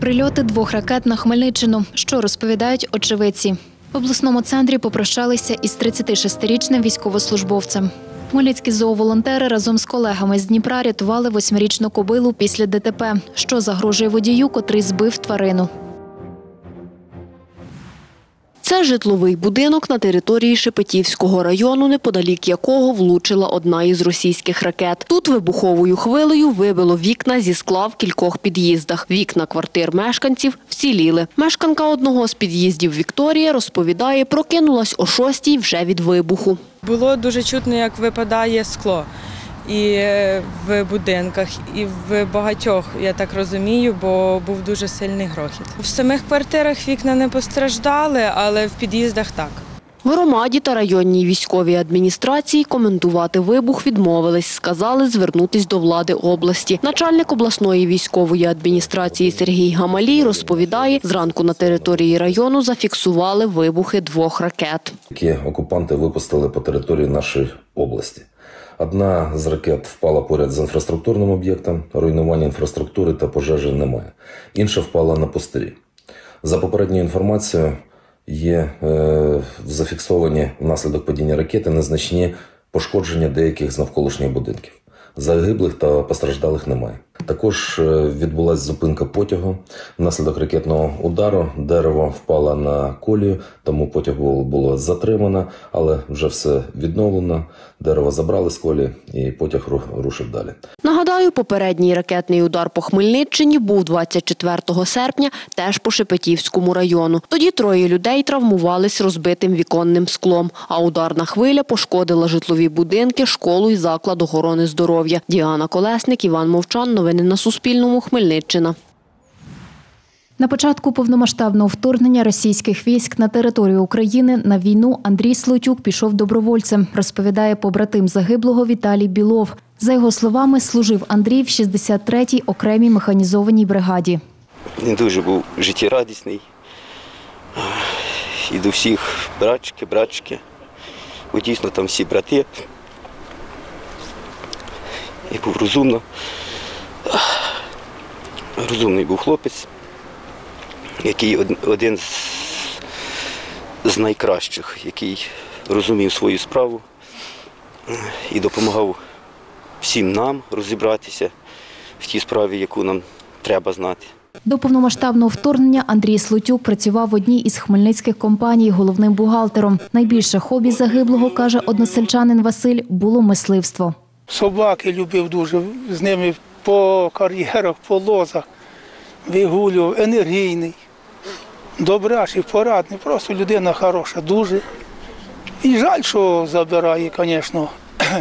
Прильоти 2 ракет на Хмельниччину. Що розповідають очевидці? В обласному центрі попрощалися із 36-річним військовослужбовцем. Хмельницькі зооволонтери разом з колегами з Дніпра рятували 8-річну кобилу після ДТП. Що загрожує водію, котрий збив тварину? Це житловий будинок на території Шепетівського району, неподалік якого влучила одна із російських ракет. Тут вибуховою хвилею вибило вікна зі скла в кількох під'їздах. Вікна квартир мешканців вціліли. Мешканка одного з під'їздів Вікторія розповідає, прокинулась о 6-й вже від вибуху. Було дуже чутно, як випадає скло. І в будинках, і в багатьох, я так розумію, бо був дуже сильний грохіт. В самих квартирах вікна не постраждали, але в під'їздах так. В громаді та районній військовій адміністрації коментувати вибух відмовились. Сказали звернутись до влади області. Начальник обласної військової адміністрації Сергій Гамалій розповідає, зранку на території району зафіксували вибухи 2 ракет. Які окупанти випустили по території нашої області. Одна з ракет впала поряд з інфраструктурним об'єктом, руйнування інфраструктури та пожежі немає. Інша впала на пустирі. За попередньою інформацією, є зафіксовані внаслідок падіння ракети незначні пошкодження деяких з навколишніх будинків. Загиблих та постраждалих немає. Також відбулася зупинка потягу. Внаслідок ракетного удару дерево впало на колію, тому потяг було затримано, але вже все відновлено. Дерево забрали з колії і потяг рушив далі. Нагадаю, попередній ракетний удар по Хмельниччині був 24 серпня, теж по Шепетівському району. Тоді 3 людей травмувались розбитим віконним склом, а ударна хвиля пошкодила житлові будинки, школу і заклад охорони здоров'я. Діана Колесник, Іван Мовчан. Новини на Суспільному. Хмельниччина. На початку повномасштабного вторгнення російських військ на територію України на війну Андрій Слотюк пішов добровольцем, розповідає побратим загиблого Віталій Білов. За його словами, служив Андрій в 63-й окремій механізованій бригаді. Він дуже був життєрадісний. І до всіх братчики. Бо дійсно там всі брати. І був розумний був хлопець, який один з найкращих, який розумів свою справу і допомагав всім нам розібратися в тій справі, яку нам треба знати. До повномасштабного вторгнення Андрій Слотюк працював в одній із хмельницьких компаній головним бухгалтером. Найбільше хобі загиблого, каже односельчанин Василь, було мисливство. Собаки любив дуже, з ними по кар'єрах, по лозах вигулював, енергійний, добрячий, порадний, просто людина хороша, дуже. І жаль, що забирає, звісно,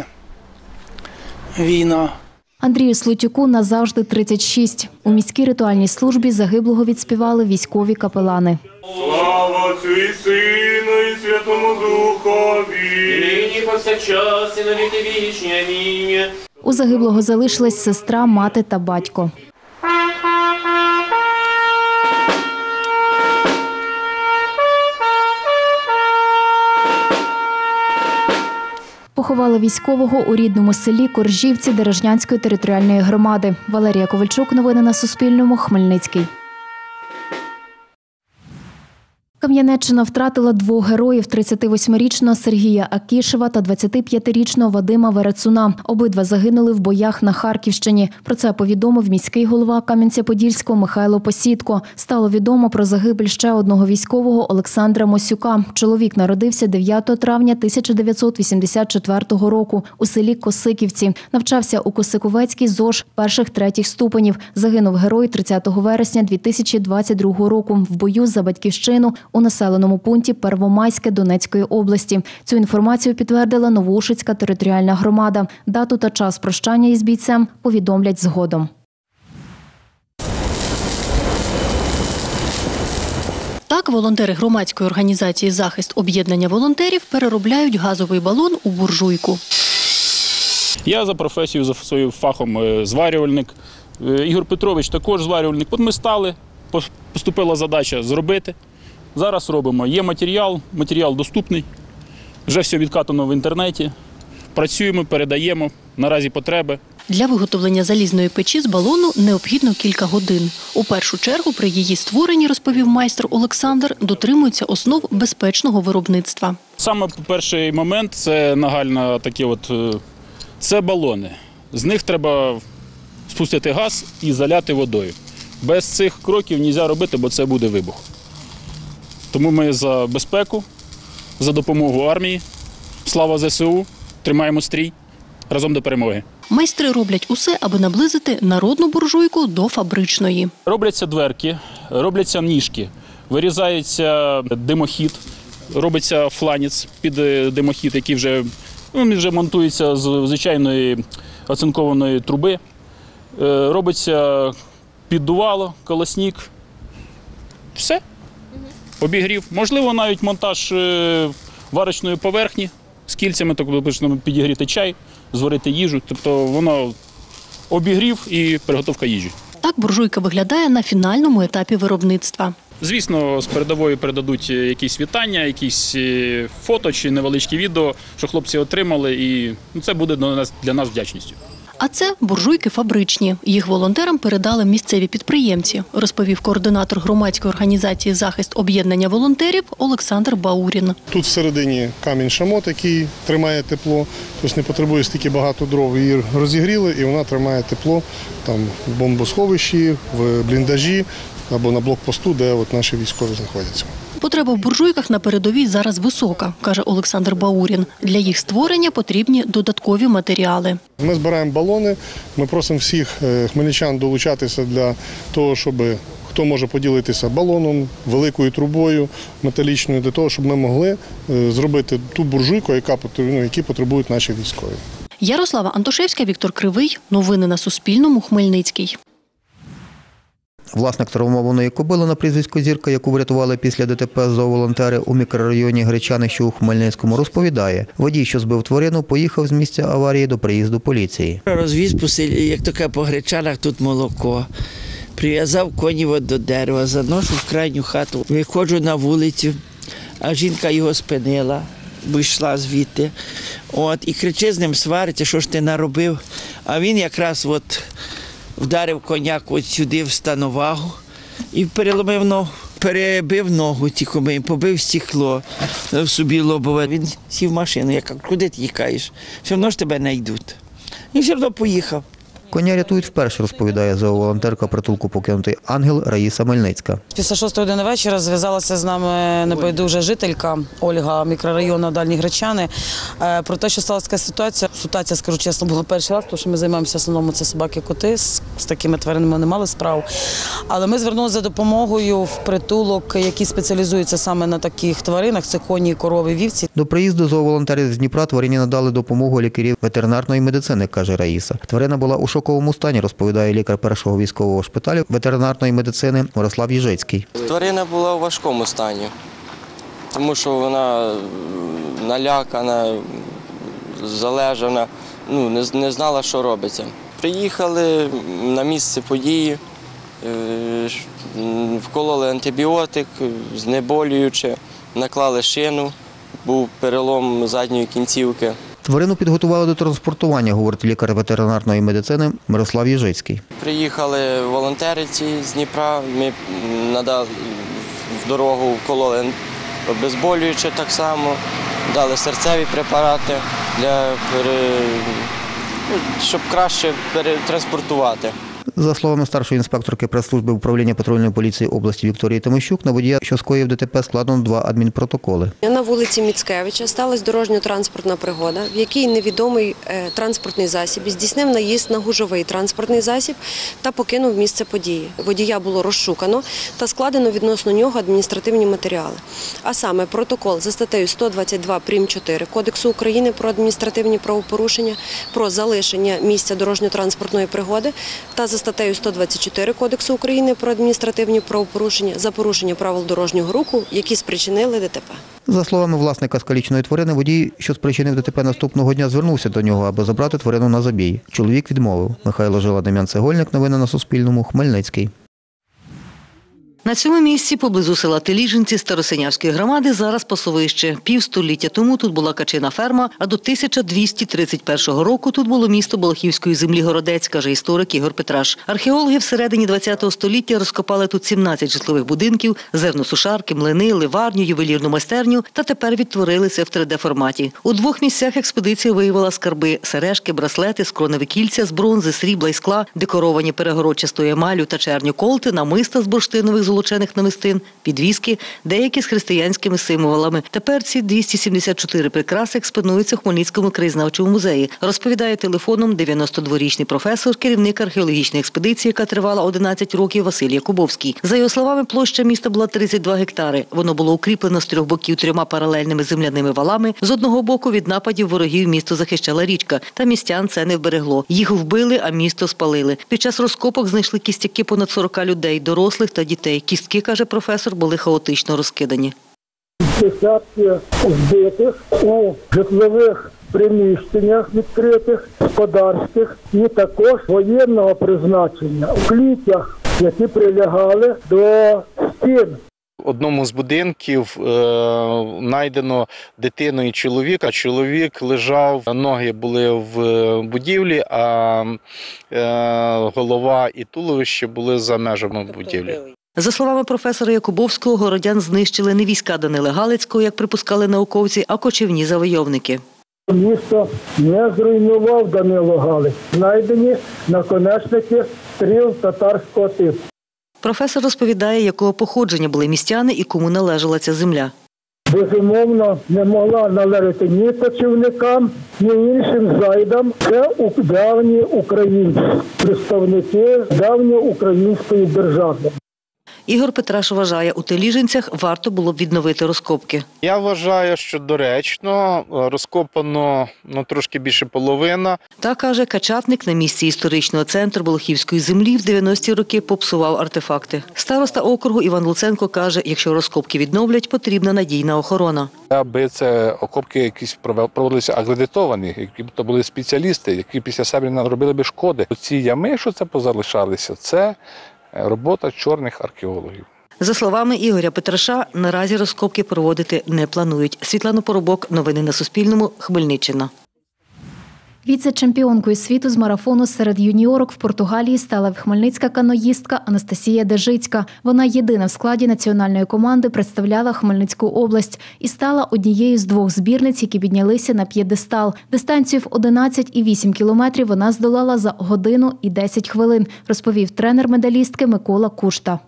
війна. Андрію Слотюку назавжди 36. У міській ритуальній службі загиблого відспівали військові капелани. Слава Отцю і Сину, і Святому Духові, нині повсякчас і на віки вічні. Амінь. У загиблого залишилась сестра, мати та батько. Поховали військового у рідному селі Коржівці Дережнянської територіальної громади. Валерія Ковальчук, новини на Суспільному, Хмельницький. Кам'янеччина втратила 2 героїв – 38-річного Сергія Акішева та 25-річного Вадима Верецуна. Обидва загинули в боях на Харківщині. Про це повідомив міський голова Кам'янця-Подільського Михайло Посідко. Стало відомо про загибель ще одного військового Олександра Мосюка. Чоловік народився 9 травня 1984 року у селі Косиківці. Навчався у Косиковецькій ЗОЖ 1-3 ступенів. Загинув герой 30 вересня 2022 року в бою за батьківщину у населеному пункті Первомайське Донецької області. Цю інформацію підтвердила Новоушицька територіальна громада. Дату та час прощання із бійцем повідомлять згодом. Так, волонтери громадської організації «Захист об'єднання волонтерів» переробляють газовий балон у буржуйку. Я за професією, за своїм фахом зварювальник. Ігор Петрович також зварювальник. От ми стали, поступила задача зробити. Зараз робимо. Є матеріал доступний, вже все відкатано в інтернеті. Працюємо, передаємо, наразі потреби. Для виготовлення залізної печі з балону необхідно кілька годин. У першу чергу при її створенні, розповів майстер Олександр, дотримуються основ безпечного виробництва. Саме перший момент – це нагально такі це балони. З них треба спустити газ і заляти водою. Без цих кроків не можна робити, бо це буде вибух. Тому ми за безпеку, за допомогу армії. Слава ЗСУ, тримаємо стрій, разом до перемоги. Майстри роблять усе, аби наблизити народну буржуйку до фабричної. Робляться дверки, робляться ніжки, вирізається димохід, робиться фланець під димохід, який вже монтується з звичайної оцинкованої труби. Робиться піддувало, колосник. Все. Обігрів. Можливо, навіть монтаж варочної поверхні з кільцями, тобто підігріти чай, зварити їжу. Тобто воно обігрів і приготовка їжі. Так буржуйка виглядає на фінальному етапі виробництва. Звісно, з передової передадуть якісь вітання, якісь фото чи невеличкі відео, що хлопці отримали, і це буде для нас вдячністю. А це буржуйки фабричні. Їх волонтерам передали місцеві підприємці, розповів координатор громадської організації «Захист об'єднання волонтерів» Олександр Баурін. Тут всередині камінь-шамот, який тримає тепло, тобто не потребує стільки багато дров. Її розігріли і вона тримає тепло там, в бомбосховищі, в бліндажі або на блокпосту, де наші військові знаходяться. Потреба в буржуйках на передовій зараз висока, каже Олександр Баурін. Для їх створення потрібні додаткові матеріали. Ми збираємо балони, ми просимо всіх хмельничан долучатися для того, щоб хто може поділитися балоном, великою трубою металічною, для того, щоб ми могли зробити ту буржуйку, які потребують наші військові. Ярослава Антошевська, Віктор Кривий. Новини на Суспільному. Хмельницький. Власник травмованої кобили на прізвисько Зірка, яку врятували після ДТП зооволонтери у мікрорайоні Гречани, що у Хмельницькому, розповідає, водій, що збив тварину, поїхав з місця аварії до приїзду поліції. Розвіз по селі, як таке по Гречанах, тут молоко. Прив'язав коні до дерева, заношу в крайню хату, виходжу на вулицю, а жінка його спинила, бо йшла звідти. І кричить з ним, свариться, що ж ти наробив. А він якраз вдарив коняк сюди в становагу і переломив ногу. Перебив ногу тікомим, побив стекло в собі лобове. Він сів в машину, я кажу, куди ти тікаєш? Все одно ж тебе не йдуть. І все одно поїхав. Коня рятують вперше, розповідає зооволонтерка притулку «Покинутий ангел» Раїса Мельницька. Після 6 години вечора зв'язалася з нами небайдужа жителька Ольга, мікрорайону Дальні Гречани, про те, що сталася така ситуація. Ситуація, скажу чесно, була перший раз, тому що ми займаємося в основному це собаки-коти, з такими тваринами не мали справ. Але ми звернулися за допомогою в притулок, який спеціалізується саме на таких тваринах, це коні, корови, вівці. До приїзду зооволонтерів з Дніпра тварині надали допомогу лікарів ветеринарної медицини, каже Раїса. Тварина була у шоковому стані, розповідає лікар першого військового шпиталю ветеринарної медицини Мирослав Єжицький. Тварина була у важкому стані, тому що вона налякана, залежана, не знала, що робиться. Приїхали на місце події, вкололи антибіотик, знеболююче, наклали шину, був перелом задньої кінцівки. Тварину підготували до транспортування, говорить лікар ветеринарної медицини Мирослав Єжицький. Приїхали волонтери з Дніпра, ми надали в дорогу, вкололи обезболююче так само, дали серцеві препарати, щоб краще перетранспортувати. За словами старшої інспекторки прес-служби управління патрульної поліції області Вікторії Тимощук, на водія, що скоїв ДТП, складено 2 адмінпротоколи. На вулиці Міцкевича сталася дорожньо-транспортна пригода, в якій невідомий транспортний засіб здійснив наїзд на гужовий транспортний засіб та покинув місце події. Водія було розшукано та складено відносно нього адміністративні матеріали. А саме протокол за статтею 122 прим.4 Кодексу України про адміністративні правопорушення, про залишення місця дорожньо-транспортної пригоди та за статтею 124 Кодексу України про адміністративні правопорушення за порушення правил дорожнього руху, які спричинили ДТП. За словами власника скаліченої тварини, водій, що спричинив ДТП, наступного дня звернувся до нього, аби забрати тварину на забій. Чоловік відмовив. Михайло Жила, Дем'ян Цегольник. Новини на Суспільному. Хмельницький. На цьому місці, поблизу села Теліжинці Старосинявської громади, зараз пасовище. Півстоліття тому тут була качина ферма, а до 1231 року тут було місто Балахівської землі Городець, каже історик Ігор Петраш. Археологи всередині ХХ століття розкопали тут 17 житлових будинків, зерносушарки, млини, ливарню, ювелірну майстерню та тепер відтворилися в 3D-форматі. У 2 місцях експедиція виявила скарби – сережки, браслети, скроневі кільця з бронзи, срібла і скла, декоровані перегородчастою емаллю та черню колти, намиста з бурштинових золочених намистин, підвіски, деякі з християнськими символами. Тепер ці 274 прикраси експонуються в Хмельницькому краєзнавчому музеї, розповідає телефоном 92-річний професор, керівник археологічної експедиції, яка тривала 11 років, Василь Якубовський. За його словами, площа міста була 32 гектари. Воно було укріплено з 3 боків 3 паралельними земляними валами. З одного боку від нападів ворогів місто захищала річка, та містян це не вберегло. Їх вбили, а місто спалили. Під час розкопок знайшли кістяки понад 40 людей, дорослих та дітей. Кістки, каже професор, були хаотично розкидані. Десятки вбитих у житлових приміщеннях відкритих, господарських і також воєнного призначення у клітях, які прилягали до стін. В одному з будинків знайдено дитину і чоловіка. Чоловік лежав, ноги були в будівлі, а голова і туловище були за межами будівлі. За словами професора Якубовського, городян знищили не війська Данила Галицького, як припускали науковці, а кочівні завойовники. Місто не зруйнував Данило Галич. Знайдені наконечники стріл татарського типу. Професор розповідає, якого походження були містяни і кому належала ця земля. Безумовно, не могла належати ні кочівникам, ні іншим зайдам. Це давні українці, представники давньоукраїнської держави. Ігор Петраш вважає, у Теліжинцях варто було б відновити розкопки. Я вважаю, що доречно, розкопано трошки більше половина. Та, каже, качатник на місці історичного центру Балахівської землі в 90-ті роки попсував артефакти. Староста округу Іван Луценко каже, якщо розкопки відновлять, потрібна надійна охорона. Аби це окопки якісь проводилися акредитовані, які б то були спеціалісти, які після себе не робили б шкоди. Ці ями, що це позалишалися, це робота чорних археологів. За словами Ігоря Петраша, наразі розкопки проводити не планують. Світлана Поробок, новини на Суспільному, Хмельниччина. Віце-чемпіонкою світу з марафону серед юніорок в Португалії стала хмельницька каноїстка Анастасія Дежицька. Вона єдина в складі національної команди представляла Хмельницьку область і стала однією з 2 збірниць, які піднялися на п'єдестал. Дистанцію в 11,8 кілометрів вона здолала за 1 годину і 10 хвилин, розповів тренер медалістки Микола Кушта.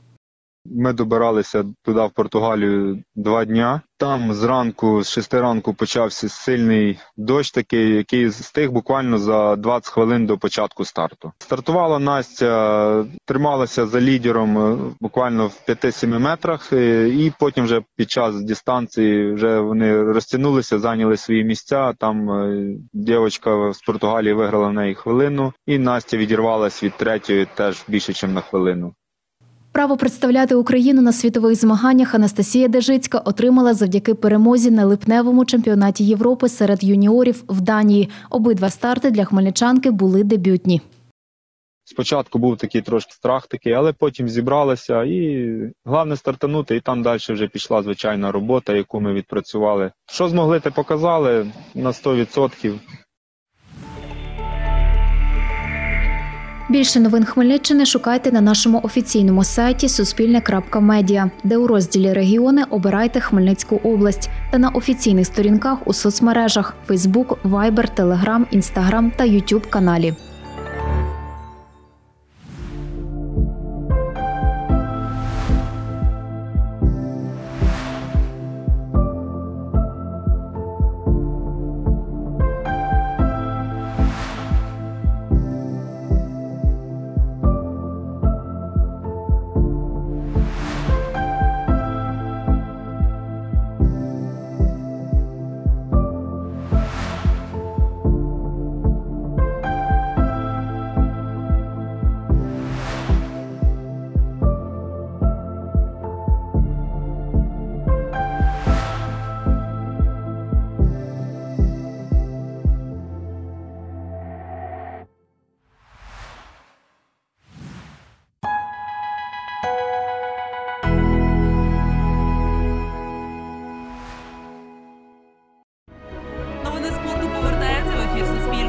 Ми добиралися туди, в Португалію, 2 дня. Там зранку, з 6 ранку почався сильний дощ такий, який стих буквально за 20 хвилин до початку старту. Стартувала Настя, трималася за лідером буквально в 5-7 метрах, і потім вже під час дистанції вже вони розтягнулися, зайняли свої місця. Там дівчинка з Португалії виграла в неї хвилину, і Настя відірвалась від 3-ї теж більше, ніж на хвилину. Право представляти Україну на світових змаганнях Анастасія Дежицька отримала завдяки перемозі на липневому чемпіонаті Європи серед юніорів в Данії. Обидва старти для хмельничанки були дебютні. Спочатку був такий трошки страх, але потім зібралася і головне стартанути, і там далі вже пішла звичайна робота, яку ми відпрацювали. Що змогли, те показали на 100%. Більше новин Хмельниччини шукайте на нашому офіційному сайті suspilne.media, де у розділі «Регіони» обирайте Хмельницьку область та на офіційних сторінках у соцмережах – Facebook, Viber, Telegram, Instagram та YouTube каналі. Суспільне.